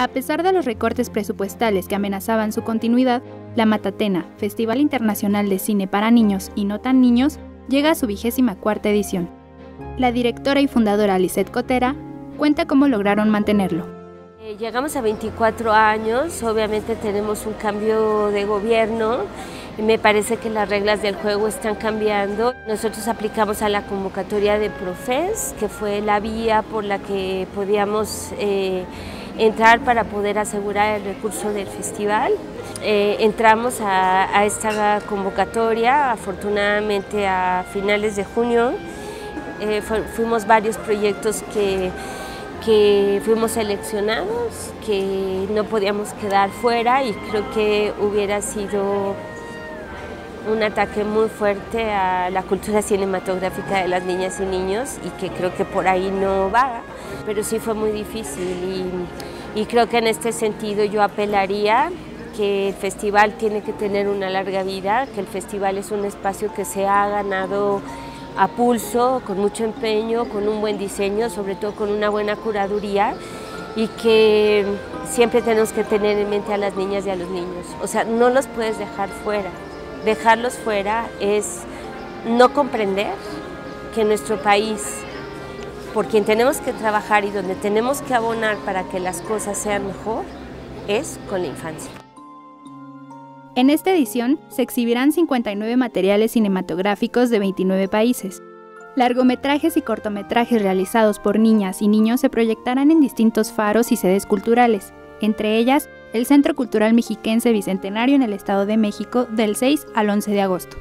A pesar de los recortes presupuestales que amenazaban su continuidad, La Matatena, Festival Internacional de Cine para Niños y No Tan Niños, llega a su 24ª edición. La directora y fundadora Lisette Cotera cuenta cómo lograron mantenerlo. Llegamos a 24 años, obviamente tenemos un cambio de gobierno, y me parece que las reglas del juego están cambiando. Nosotros aplicamos a la convocatoria de Profes, que fue la vía por la que podíamos entrar para poder asegurar el recurso del festival. Entramos a esta convocatoria, afortunadamente a finales de junio. Fuimos varios proyectos que fuimos seleccionados, que no podíamos quedar fuera, y creo que hubiera sido un ataque muy fuerte a la cultura cinematográfica de las niñas y niños, y que creo que por ahí no va, pero sí fue muy difícil, y creo que en este sentido yo apelaría que el festival tiene que tener una larga vida, que el festival es un espacio que se ha ganado a pulso, con mucho empeño, con un buen diseño, sobre todo con una buena curaduría, y que siempre tenemos que tener en mente a las niñas y a los niños. O sea, no los puedes dejar fuera. Dejarlos fuera es no comprender que nuestro país, por quien tenemos que trabajar y donde tenemos que abonar para que las cosas sean mejor, es con la infancia. En esta edición se exhibirán 59 materiales cinematográficos de 29 países. Largometrajes y cortometrajes realizados por niñas y niños se proyectarán en distintos faros y sedes culturales, entre ellas el Centro Cultural Mexiquense Bicentenario en el Estado de México del 6 al 11 de agosto.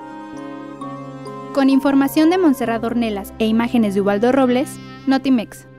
Con información de Montserrat Ornelas e imágenes de Ubaldo Robles, Notimex.